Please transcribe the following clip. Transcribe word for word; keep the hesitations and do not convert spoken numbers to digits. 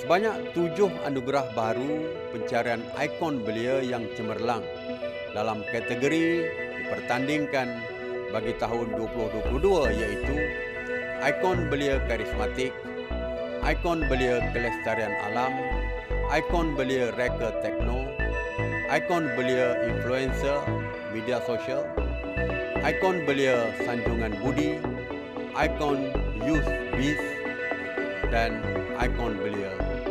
Sebanyak tujuh anugerah baru pencarian ikon belia yang cemerlang dalam kategori dipertandingkan bagi tahun dua ribu dua puluh dua, iaitu ikon belia karismatik, ikon belia kelestarian alam, ikon belia reka tekno, ikon belia influencer media sosial, ikon belia sanjungan budi, ikon youth biz, dan ikon belia